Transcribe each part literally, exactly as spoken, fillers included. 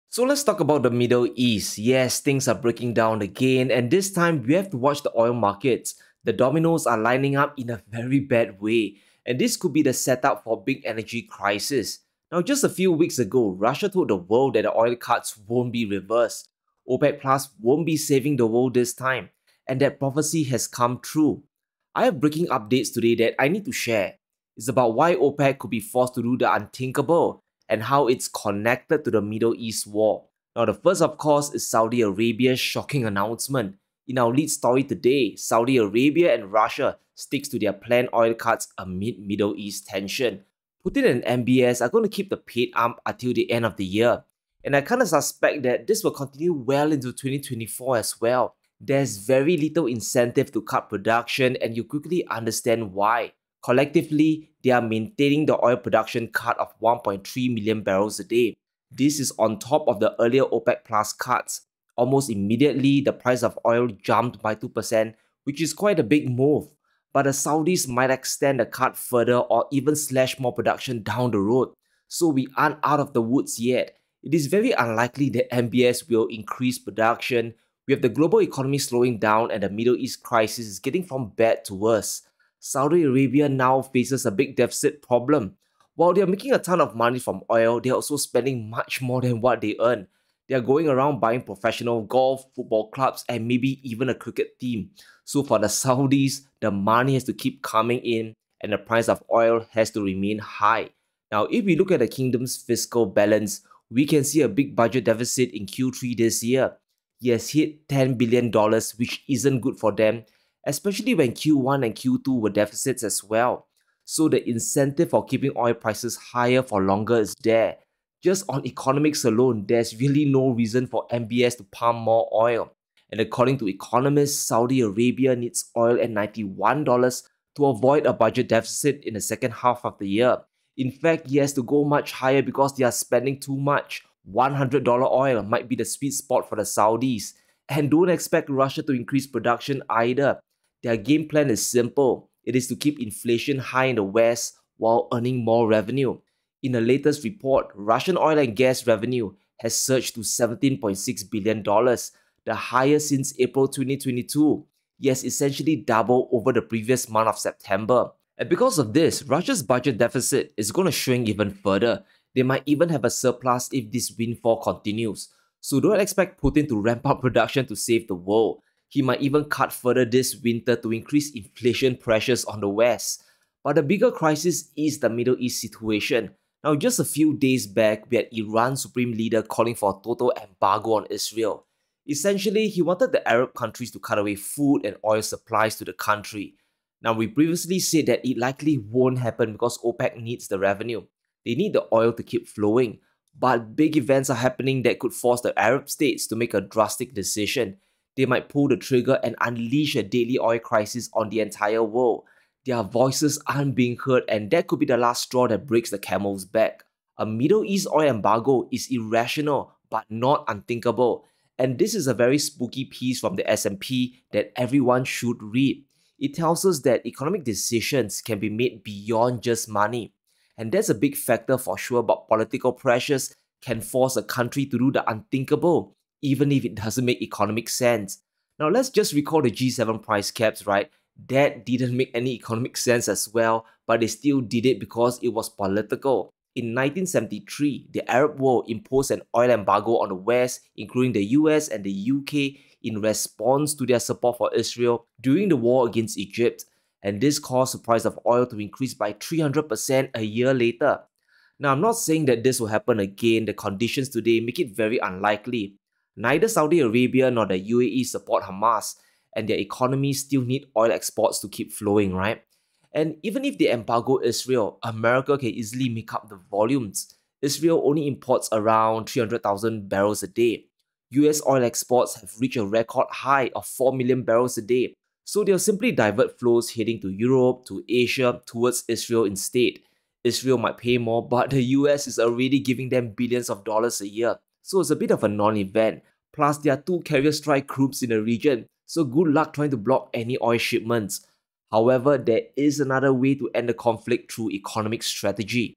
So let's talk about the Middle East. Yes, things are breaking down again, and this time we have to watch the oil markets. The dominoes are lining up in a very bad way, and this could be the setup for a big energy crisis. Now, just a few weeks ago, Russia told the world that the oil cuts won't be reversed. OPEC Plus won't be saving the world this time, and that prophecy has come true. I have breaking updates today that I need to share. It's about why OPEC could be forced to do the unthinkable and how it's connected to the Middle East war. Now, the first, of course, is Saudi Arabia's shocking announcement. In our lead story today, Saudi Arabia and Russia sticks to their planned oil cuts amid Middle East tension. Putin and M B S are going to keep the paid up until the end of the year. And I kind of suspect that this will continue well into twenty twenty-four as well. There's very little incentive to cut production, and you quickly understand why. Collectively, they are maintaining the oil production cut of one point three million barrels a day. This is on top of the earlier OPEC Plus cuts. Almost immediately, the price of oil jumped by two percent, which is quite a big move. But the Saudis might extend the cut further or even slash more production down the road. So we aren't out of the woods yet. It is very unlikely that M B S will increase production. We have the global economy slowing down and the Middle East crisis is getting from bad to worse. Saudi Arabia now faces a big deficit problem. While they are making a ton of money from oil, they are also spending much more than what they earn. They are going around buying professional golf, football clubs, and maybe even a cricket team. So for the Saudis, the money has to keep coming in and the price of oil has to remain high. Now, if we look at the kingdom's fiscal balance, we can see a big budget deficit in Q three this year. It has hit ten billion dollars, which isn't good for them, especially when Q one and Q two were deficits as well. So the incentive for keeping oil prices higher for longer is there. Just on economics alone, there's really no reason for M B S to pump more oil. And according to economists, Saudi Arabia needs oil at ninety-one dollars to avoid a budget deficit in the second half of the year. In fact, he has to go much higher because they are spending too much. one hundred dollars oil might be the sweet spot for the Saudis. And don't expect Russia to increase production either. Their game plan is simple. It is to keep inflation high in the West while earning more revenue. In the latest report, Russian oil and gas revenue has surged to seventeen point six billion dollars, the highest since April twenty twenty-two. Yes, essentially double over the previous month of September. And because of this, Russia's budget deficit is going to shrink even further. They might even have a surplus if this windfall continues. So don't expect Putin to ramp up production to save the world. He might even cut further this winter to increase inflation pressures on the West. But the bigger crisis is the Middle East situation. Now, just a few days back, we had Iran's supreme leader calling for a total embargo on Israel. Essentially, he wanted the Arab countries to cut away food and oil supplies to the country. Now, we previously said that it likely won't happen because OPEC needs the revenue. They need the oil to keep flowing. But big events are happening that could force the Arab states to make a drastic decision. They might pull the trigger and unleash a deadly oil crisis on the entire world. Their voices aren't being heard, and that could be the last straw that breaks the camel's back. A Middle East oil embargo is irrational but not unthinkable. And this is a very spooky piece from the S and P that everyone should read. It tells us that economic decisions can be made beyond just money. And that's a big factor for sure, but political pressures can force a country to do the unthinkable, even if it doesn't make economic sense. Now let's just recall the G seven price caps, right? That didn't make any economic sense as well, but they still did it because it was political. In nineteen seventy-three, the Arab world imposed an oil embargo on the West, including the U S and the U K, in response to their support for Israel during the war against Egypt. And this caused the price of oil to increase by three hundred percent a year later. Now, I'm not saying that this will happen again. The conditions today make it very unlikely. Neither Saudi Arabia nor the U A E support Hamas, and their economies still need oil exports to keep flowing, right? And even if they embargo Israel, America can easily make up the volumes. Israel only imports around three hundred thousand barrels a day. U S oil exports have reached a record high of four million barrels a day. So they'll simply divert flows heading to Europe, to Asia, towards Israel instead. Israel might pay more, but the U S is already giving them billions of dollars a year. So it's a bit of a non-event. Plus, there are two carrier strike groups in the region, so good luck trying to block any oil shipments. However, there is another way to end the conflict through economic strategy.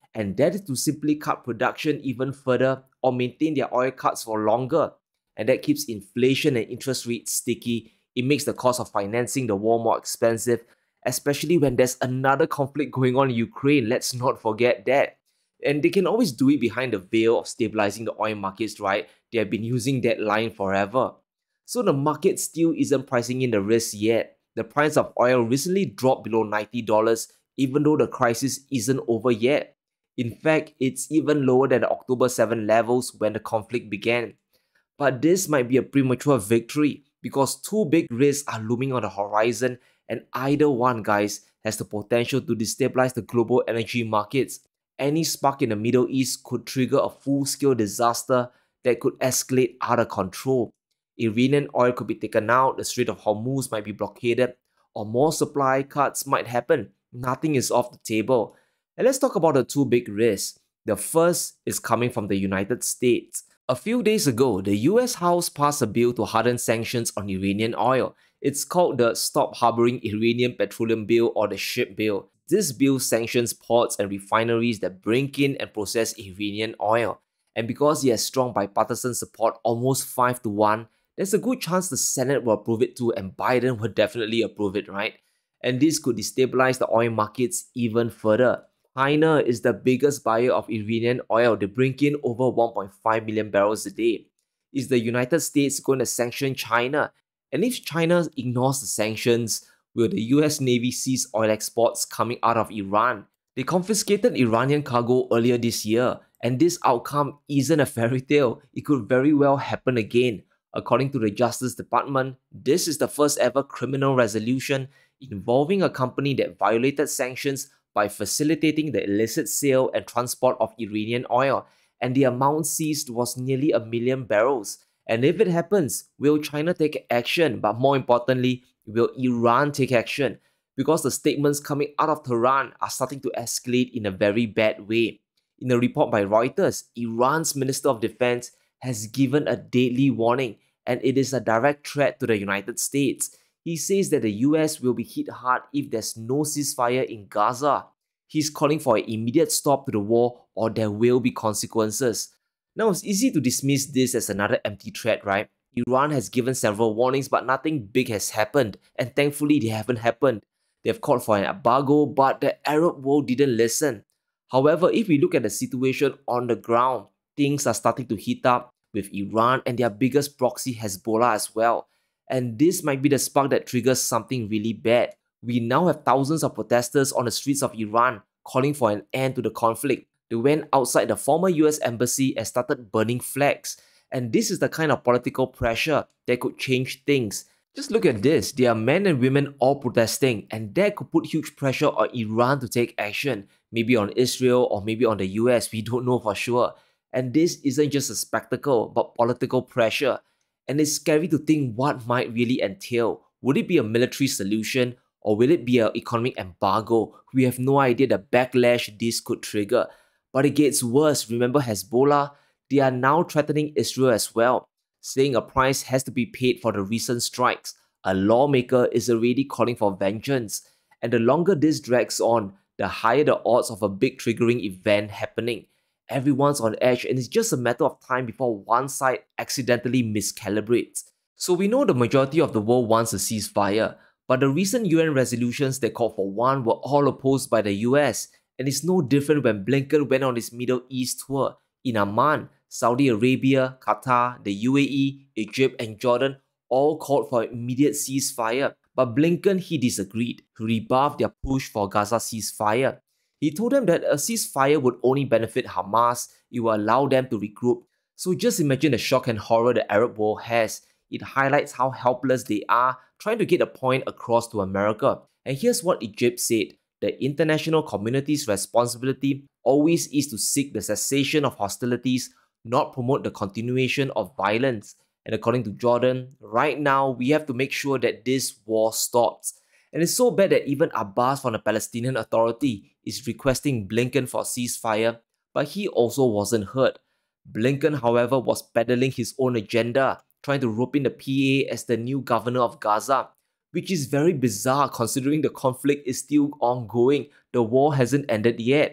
and that is to simply cut production even further or maintain their oil cuts for longer. And that keeps inflation and interest rates sticky. It makes the cost of financing the war more expensive, especially when there's another conflict going on in Ukraine. Let's not forget that. And they can always do it behind the veil of stabilizing the oil markets, right? They have been using that line forever. So the market still isn't pricing in the risk yet. The price of oil recently dropped below ninety dollars, even though the crisis isn't over yet. In fact, it's even lower than the October seventh levels when the conflict began. But this might be a premature victory because two big risks are looming on the horizon, and either one, guys, has the potential to destabilize the global energy markets. Any spark in the Middle East could trigger a full-scale disaster that could escalate out of control. Iranian oil could be taken out, the Strait of Hormuz might be blockaded, or more supply cuts might happen. Nothing is off the table. And let's talk about the two big risks. The first is coming from the United States. A few days ago, the U S House passed a bill to harden sanctions on Iranian oil. It's called the Stop Harboring Iranian Petroleum Bill, or the SHIP bill. This bill sanctions ports and refineries that bring in and process Iranian oil. And because it has strong bipartisan support, almost five to one, there's a good chance the Senate will approve it too, and Biden will definitely approve it, right? And this could destabilize the oil markets even further. China is the biggest buyer of Iranian oil. They bring in over one point five million barrels a day. Is the United States going to sanction China? And if China ignores the sanctions, will the U S Navy seize oil exports coming out of Iran? They confiscated Iranian cargo earlier this year, and this outcome isn't a fairy tale. It could very well happen again. According to the Justice Department, this is the first ever criminal resolution involving a company that violated sanctions by facilitating the illicit sale and transport of Iranian oil, and the amount seized was nearly a million barrels. And if it happens, will China take action? But more importantly, will Iran take action? Because the statements coming out of Tehran are starting to escalate in a very bad way. In a report by Reuters, Iran's Minister of Defense has given a deadly warning, and it is a direct threat to the United States. He says that the U S will be hit hard if there's no ceasefire in Gaza. He's calling for an immediate stop to the war, or there will be consequences. Now, it's easy to dismiss this as another empty threat, right? Iran has given several warnings, but nothing big has happened, and thankfully they haven't happened. They've called for an embargo, but the Arab world didn't listen. However, if we look at the situation on the ground, things are starting to heat up with Iran and their biggest proxy Hezbollah as well. And this might be the spark that triggers something really bad. We now have thousands of protesters on the streets of Iran calling for an end to the conflict. They went outside the former U S embassy and started burning flags. And this is the kind of political pressure that could change things. Just look at this. There are men and women all protesting, and that could put huge pressure on Iran to take action. Maybe on Israel or maybe on the U S, we don't know for sure. And this isn't just a spectacle, but political pressure. And it's scary to think what might really entail. Would it be a military solution, or will it be an economic embargo? We have no idea the backlash this could trigger. But it gets worse. Remember Hezbollah? They are now threatening Israel as well, saying a price has to be paid for the recent strikes. A lawmaker is already calling for vengeance. And the longer this drags on, the higher the odds of a big triggering event happening. Everyone's on edge, and it's just a matter of time before one side accidentally miscalibrates. So we know the majority of the world wants a ceasefire, but the recent U N resolutions that called for one were all opposed by the U S, and it's no different when Blinken went on his Middle East tour. In Amman, Saudi Arabia, Qatar, the U A E, Egypt, and Jordan all called for an immediate ceasefire, but Blinken, he disagreed. He rebuffed their push for Gaza ceasefire. He told them that a ceasefire would only benefit Hamas. It will allow them to regroup. So just imagine the shock and horror the Arab world has. It highlights how helpless they are trying to get a point across to America. And here's what Egypt said. The international community's responsibility always is to seek the cessation of hostilities, not promote the continuation of violence. And according to Jordan, right now we have to make sure that this war stops. And it's so bad that even Abbas from the Palestinian Authority is requesting Blinken for a ceasefire, but he also wasn't heard. Blinken, however, was peddling his own agenda, trying to rope in the P A as the new governor of Gaza, which is very bizarre considering the conflict is still ongoing. The war hasn't ended yet.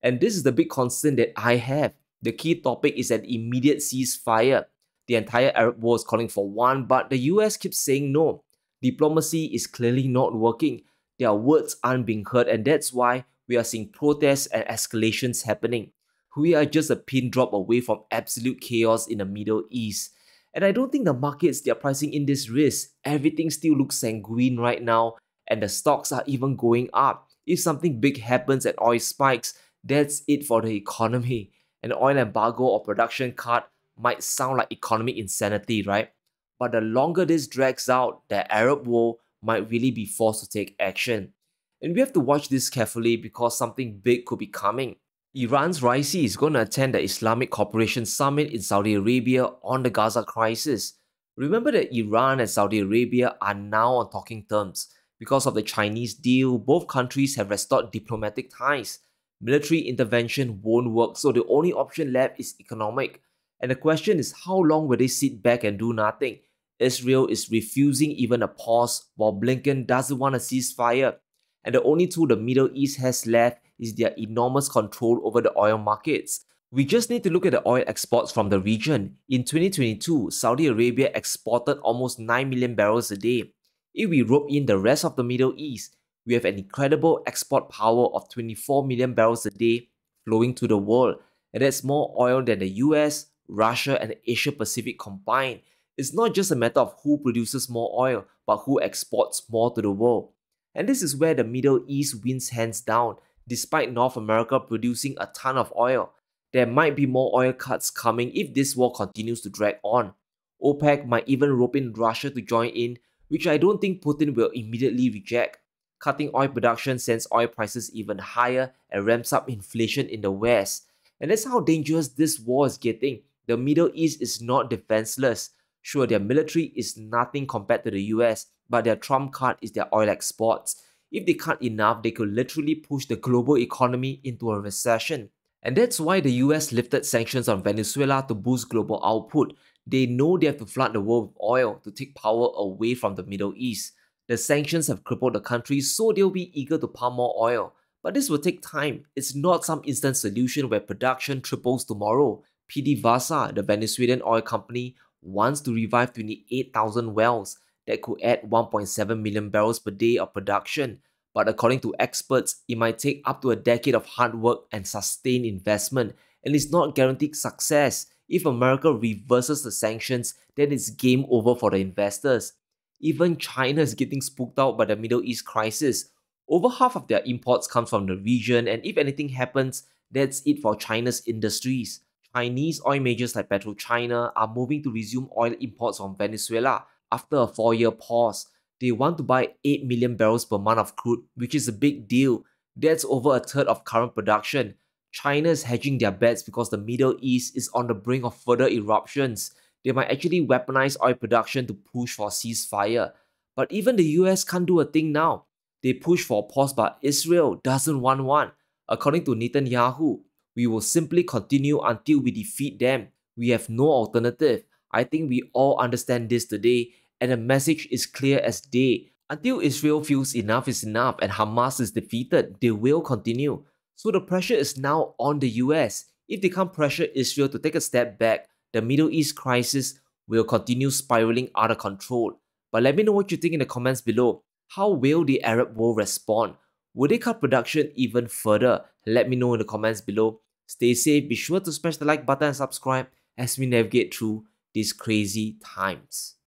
And this is the big concern that I have. The key topic is an immediate ceasefire. The entire Arab world is calling for one, but the U S keeps saying no. Diplomacy is clearly not working. Their words aren't being heard, and that's why we are seeing protests and escalations happening. We are just a pin drop away from absolute chaos in the Middle East. And I don't think the markets they are pricing in this risk. Everything still looks sanguine right now, and the stocks are even going up. If something big happens and oil spikes, that's it for the economy. An oil embargo or production cut might sound like economic insanity, right? But the longer this drags out, the Arab world might really be forced to take action. And we have to watch this carefully because something big could be coming. Iran's Raisi is going to attend the Islamic Cooperation Summit in Saudi Arabia on the Gaza crisis. Remember that Iran and Saudi Arabia are now on talking terms. Because of the Chinese deal, both countries have restored diplomatic ties. Military intervention won't work, so the only option left is economic. And the question is, how long will they sit back and do nothing? Israel is refusing even a pause, while Blinken doesn't want a ceasefire. And the only tool the Middle East has left is their enormous control over the oil markets. We just need to look at the oil exports from the region. In twenty twenty-two, Saudi Arabia exported almost nine million barrels a day. If we rope in the rest of the Middle East, we have an incredible export power of twenty-four million barrels a day flowing to the world. And that's more oil than the U S, Russia, and Asia Pacific combined. It's not just a matter of who produces more oil, but who exports more to the world. And this is where the Middle East wins hands down. Despite North America producing a ton of oil, there might be more oil cuts coming if this war continues to drag on. OPEC might even rope in Russia to join in, which I don't think Putin will immediately reject. Cutting oil production sends oil prices even higher and ramps up inflation in the West. And that's how dangerous this war is getting. The Middle East is not defenseless. Sure, their military is nothing compared to the U S, but their trump card is their oil exports. If they cut enough, they could literally push the global economy into a recession. And that's why the U S lifted sanctions on Venezuela to boost global output. They know they have to flood the world with oil to take power away from the Middle East. The sanctions have crippled the country, so they'll be eager to pump more oil. But this will take time. It's not some instant solution where production triples tomorrow. PDVSA, the Venezuelan oil company, wants to revive twenty-eight thousand wells that could add one point seven million barrels per day of production. But according to experts, it might take up to a decade of hard work and sustained investment, and it's not guaranteed success. If America reverses the sanctions, then it's game over for the investors. Even China is getting spooked out by the Middle East crisis. Over half of their imports come from the region, and if anything happens, that's it for China's industries. Chinese oil majors like PetroChina are moving to resume oil imports from Venezuela after a four-year pause. They want to buy eight million barrels per month of crude, which is a big deal. That's over a third of current production. China is hedging their bets because the Middle East is on the brink of further eruptions. They might actually weaponize oil production to push for a ceasefire. But even the U S can't do a thing now. They push for a pause, but Israel doesn't want one. According to Netanyahu, we will simply continue until we defeat them. We have no alternative. I think we all understand this today, and the message is clear as day. Until Israel feels enough is enough and Hamas is defeated, they will continue. So the pressure is now on the U S. If they can't pressure Israel to take a step back, the Middle East crisis will continue spiraling out of control. But let me know what you think in the comments below. How will the Arab world respond? Will they cut production even further? Let me know in the comments below. Stay safe, be sure to smash the like button and subscribe as we navigate through these crazy times.